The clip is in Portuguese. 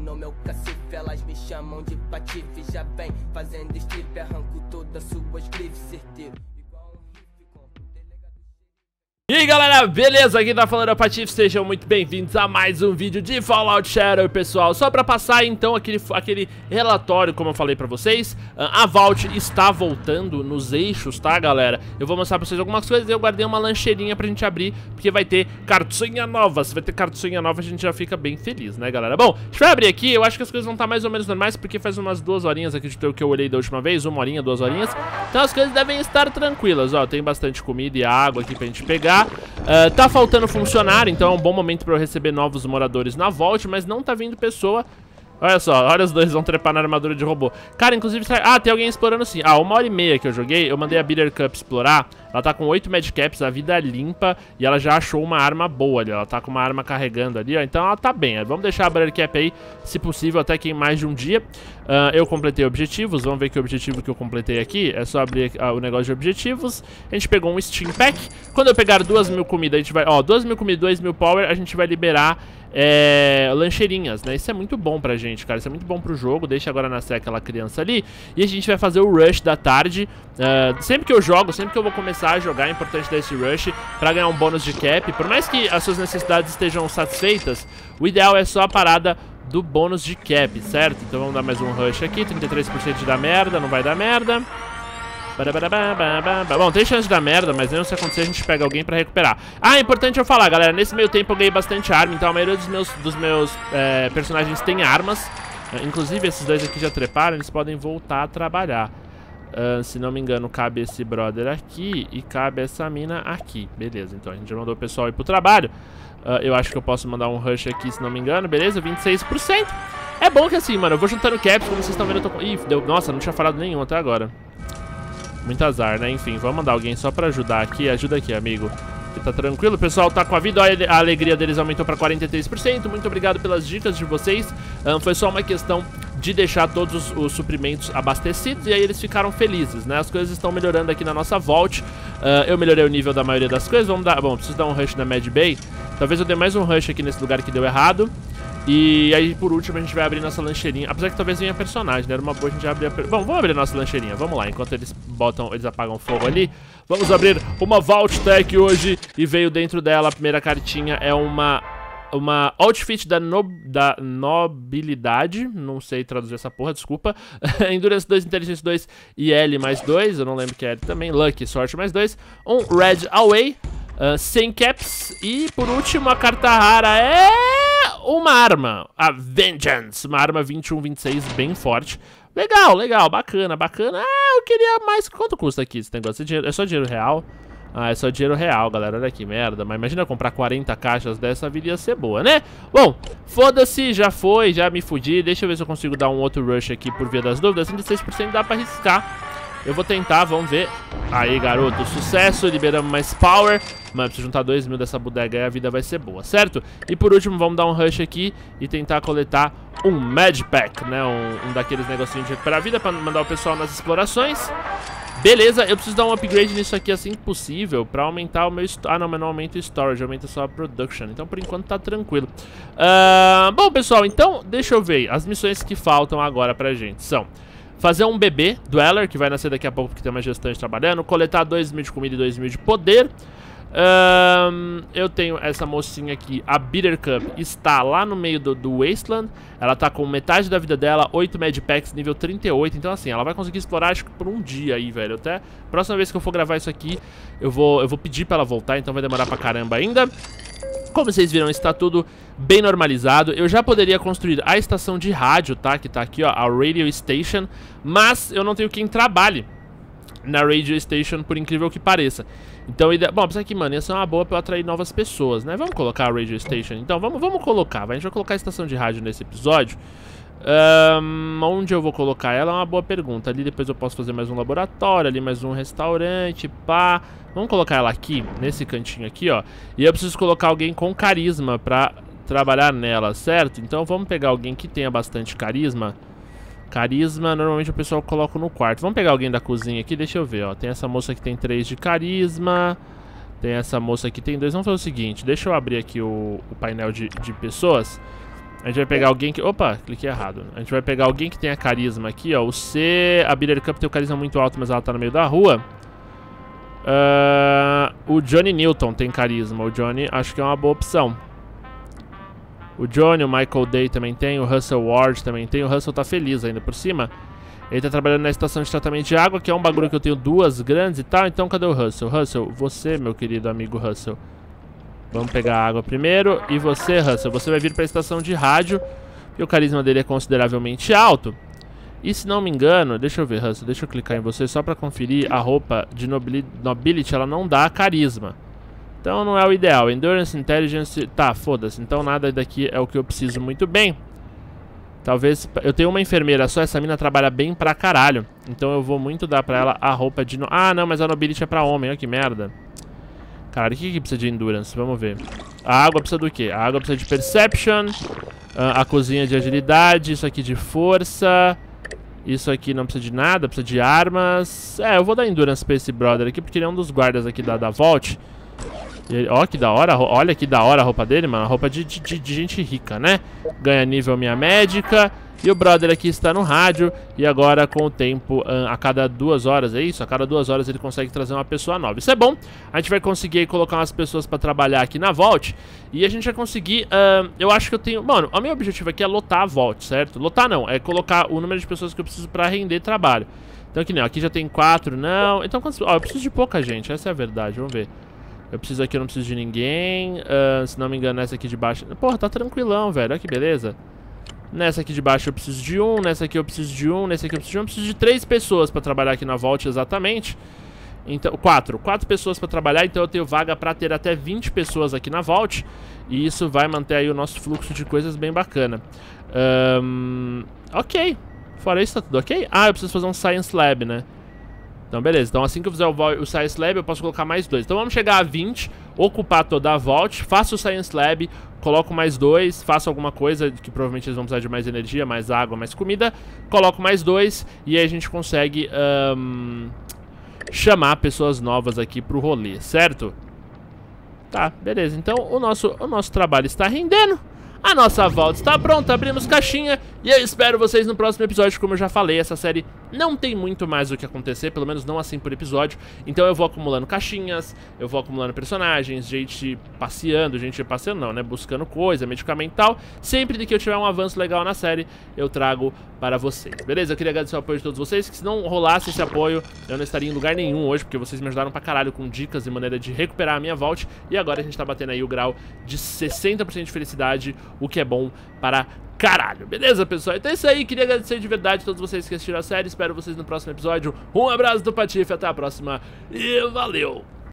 no meu cacife, elas me chamam de patife. Já vem fazendo strip, arranco todas suas grifes, certeiro. E aí galera, beleza? Aqui tá falando a Patife, sejam muito bem-vindos a mais um vídeo de Fallout Shelter, pessoal. Só pra passar então aquele relatório, como eu falei pra vocês, a Vault está voltando nos eixos, tá galera? Eu vou mostrar pra vocês algumas coisas, eu guardei uma lancheirinha pra gente abrir, porque vai ter cartinha nova. Se vai ter cartinha nova a gente já fica bem feliz, né galera? Bom, a gente vai abrir aqui, eu acho que as coisas vão estar mais ou menos normais, porque faz umas 2 horinhas aqui do que eu olhei da última vez, 1 horinha, 2 horinhas. Então as coisas devem estar tranquilas, ó, tem bastante comida e água aqui pra gente pegar. Tá faltando funcionário, então é um bom momento pra eu receber novos moradores na Vault, mas não tá vindo pessoa. Olha só, olha os dois vão trepar na armadura de robô. Cara, inclusive, tem alguém explorando sim. 1h30 que eu joguei, eu mandei a Bitter Cup explorar. Ela tá com 8 Madcaps, a vida limpa, e ela já achou uma arma boa ali. Ela tá com uma arma carregando ali, ó, então ela tá bem. Vamos deixar a Bitter Cap aí, se possível, até que em mais de um dia. Eu completei objetivos, vamos ver que objetivo que eu completei aqui. É só abrir o negócio de objetivos. A gente pegou um Steam Pack. Quando eu pegar 2.000 comida, a gente vai... Ó, 2.000 comida, 2.000 power, a gente vai liberar... lancheirinhas, né? Isso é muito bom pra gente, cara. Isso é muito bom pro jogo. Deixa agora nascer aquela criança ali. E a gente vai fazer o rush da tarde. Sempre que eu jogo, sempre que eu vou começar a jogar, é importante dar esse rush pra ganhar um bônus de cap. Por mais que as suas necessidades estejam satisfeitas, o ideal é só a parada do bônus de cap, certo? Então vamos dar mais um rush aqui. 33% de dar merda, não vai dar merda. Bom, tem chance de dar merda, mas mesmo se acontecer a gente pega alguém pra recuperar. É importante eu falar, galera, nesse meio tempo eu ganhei bastante arma, então a maioria dos meus personagens tem armas. Inclusive esses dois aqui já treparam, eles podem voltar a trabalhar. Se não me engano, cabe esse brother aqui e cabe essa mina aqui. Beleza, então a gente já mandou o pessoal ir pro trabalho. Eu acho que eu posso mandar um rush aqui, se não me engano, beleza, 26%. É bom que assim, mano, eu vou juntando caps, como vocês estão vendo, eu tô com... Ih, deu... Nossa, não tinha falado nenhum até agora. Muito azar, né? Enfim, vamos mandar alguém só pra ajudar aqui. Ajuda aqui, amigo. Que tá tranquilo. O pessoal tá com a vida. A alegria deles aumentou pra 43%. Muito obrigado pelas dicas de vocês. Foi só uma questão de deixar todos os suprimentos abastecidos. E aí eles ficaram felizes, né? As coisas estão melhorando aqui na nossa Vault. Eu melhorei o nível da maioria das coisas. Vamos dar... Bom, preciso dar um rush na Mad Bay. Talvez eu dê mais um rush aqui nesse lugar que deu errado. E aí, por último, a gente vai abrir nossa lancheirinha. Apesar que talvez venha personagem, né? Era uma boa a gente abrir a... Bom, vamos abrir nossa lancheirinha. Vamos lá, enquanto eles apagam fogo ali. Vamos abrir uma Vault Tech hoje. E veio dentro dela, a primeira cartinha é uma outfit da nobilidade. Não sei traduzir essa porra, desculpa. Endurance 2, Intelligence 2 e L mais 2. Eu não lembro que é L também. Lucky, sorte mais 2. Um Red Away. 100 caps. E por último, a carta rara é... uma arma, a Vengeance, uma arma 21-26 bem forte. Legal, legal, bacana, bacana. Eu queria mais. Quanto custa aqui esse negócio? É só dinheiro real? É só dinheiro real, galera. Olha que merda. Mas imagina eu comprar 40 caixas dessa, vida ia ser boa, né? Bom, foda-se, já foi, já me fudi. Deixa eu ver se eu consigo dar um outro rush aqui por via das dúvidas. 36% dá pra arriscar. Eu vou tentar, vamos ver. Aí, garoto, sucesso, liberamos mais power. Mano, preciso juntar 2.000 dessa bodega e a vida vai ser boa, certo? E por último, vamos dar um rush aqui e tentar coletar um Madpack, né? Um daqueles negocinhos de recuperar a vida pra mandar o pessoal nas explorações. Beleza, eu preciso dar um upgrade nisso aqui assim que possível pra aumentar o meu... não, mas não aumenta o storage, aumenta só a production. Então, por enquanto, tá tranquilo. Bom, pessoal, então, deixa eu ver. As missões que faltam agora pra gente são... fazer um bebê, Dweller, que vai nascer daqui a pouco porque tem uma gestante trabalhando. Coletar 2.000 de comida e 2.000 de poder. Eu tenho essa mocinha aqui, a Bitter Cup, está lá no meio do Wasteland. Ela tá com metade da vida dela, 8 Madpacks, nível 38. Então assim, ela vai conseguir explorar acho que por um dia aí, velho. Até próxima vez que eu for gravar isso aqui, eu vou pedir pra ela voltar, então vai demorar pra caramba ainda. Como vocês viram, está tudo bem normalizado. Eu já poderia construir a estação de rádio, tá? Que tá aqui, ó, a Radio Station. Mas eu não tenho quem trabalhe na Radio Station, por incrível que pareça. Então, bom, apesar que, mano, ia ser uma boa pra eu atrair novas pessoas, né? Vamos colocar a Radio Station. Então, vamos colocar. A gente vai colocar a estação de rádio nesse episódio. Onde eu vou colocar ela é uma boa pergunta. Ali depois eu posso fazer mais um laboratório, ali mais um restaurante, pá. Vamos colocar ela aqui, nesse cantinho aqui, ó. E eu preciso colocar alguém com carisma pra trabalhar nela, certo? Então vamos pegar alguém que tenha bastante carisma. Carisma, normalmente o pessoal coloca no quarto. Vamos pegar alguém da cozinha aqui, deixa eu ver, ó. Tem essa moça que tem 3 de carisma. Tem essa moça que tem 2. Vamos fazer o seguinte, deixa eu abrir aqui o painel de pessoas. A gente vai pegar alguém que... Opa, cliquei errado. A gente vai pegar alguém que tenha carisma aqui, ó. O C... A Billiard Cup tem o carisma muito alto, mas ela tá no meio da rua. O Johnny Newton tem carisma. O Johnny acho que é uma boa opção. O Johnny, o Michael Day também tem. O Russell Ward também tem. O Russell tá feliz ainda por cima. Ele tá trabalhando na estação de tratamento de água, que é um bagulho que eu tenho duas grandes e tal. Então cadê o Russell? Russell, você, meu querido amigo Russell. Vamos pegar a água primeiro. E você, Russell, você vai vir para a estação de rádio. E o carisma dele é consideravelmente alto. E se não me engano, deixa eu ver, Russell, deixa eu clicar em você só para conferir. A roupa de Nobility, ela não dá carisma. Então não é o ideal. Endurance, Intelligence, tá, foda-se. Então nada daqui é o que eu preciso muito bem. Talvez, eu tenho uma enfermeira só, essa mina trabalha bem pra caralho. Então eu vou muito dar pra ela a roupa de... Ah, não, mas a Nobility é pra homem, olha que merda. Caralho, o que precisa de Endurance? Vamos ver. A água precisa do quê? A água precisa de Perception. A cozinha de agilidade. Isso aqui de força. Isso aqui não precisa de nada, precisa de armas. Eu vou dar Endurance pra esse brother aqui, porque ele é um dos guardas aqui da Vault. Ó, que da hora, olha que da hora a roupa dele, mano. A roupa de gente rica, né? Ganha nível minha médica. E o brother aqui está no rádio. E agora com o tempo, a cada 2 horas, é isso? A cada 2 horas ele consegue trazer uma pessoa nova. Isso é bom. A gente vai conseguir colocar umas pessoas pra trabalhar aqui na Vault. E a gente vai conseguir, eu acho que eu tenho... Mano, o meu objetivo aqui é lotar a Vault, certo? Lotar não, é colocar o número de pessoas que eu preciso pra render trabalho. Então aqui não, aqui já tem 4, não. Então quantos... Ó, eu preciso de pouca gente, essa é a verdade, vamos ver. Eu preciso aqui, eu não preciso de ninguém. Se não me engano, nessa aqui de baixo... Porra, tá tranquilão, velho, olha que beleza. Nessa aqui de baixo eu preciso de 1, nessa aqui eu preciso de 1, nessa aqui eu preciso de 1. Eu preciso de 3 pessoas pra trabalhar aqui na Vault exatamente. Então, 4 pessoas pra trabalhar, então eu tenho vaga pra ter até 20 pessoas aqui na Vault. E isso vai manter aí o nosso fluxo de coisas bem bacana. Ok. Fora isso tá tudo ok? Ah, eu preciso fazer um Science Lab, né? Então beleza, então assim que eu fizer o Science Lab eu posso colocar mais 2. Então vamos chegar a 20, ocupar toda a Vault, faço o Science Lab, coloco mais 2, faço alguma coisa que provavelmente eles vão precisar de mais energia, mais água, mais comida. Coloco mais 2 e aí a gente consegue chamar pessoas novas aqui pro rolê, certo? Tá, beleza, então o nosso trabalho está rendendo. A nossa Vault está pronta, abrimos caixinha e eu espero vocês no próximo episódio. Como eu já falei, essa série não tem muito mais o que acontecer, pelo menos não assim por episódio. Então eu vou acumulando caixinhas, eu vou acumulando personagens, gente passeando não, né, buscando coisa, medicamento e tal. Sempre que eu tiver um avanço legal na série, eu trago para vocês, beleza? Eu queria agradecer o apoio de todos vocês, que se não rolasse esse apoio, eu não estaria em lugar nenhum hoje, porque vocês me ajudaram pra caralho com dicas e maneira de recuperar a minha Vault. E agora a gente tá batendo aí o grau de 60% de felicidade, o que é bom para caralho, beleza, pessoal? Então é isso aí, queria agradecer de verdade a todos vocês que assistiram a série. Espero vocês no próximo episódio. Um abraço do Patife, até a próxima e valeu!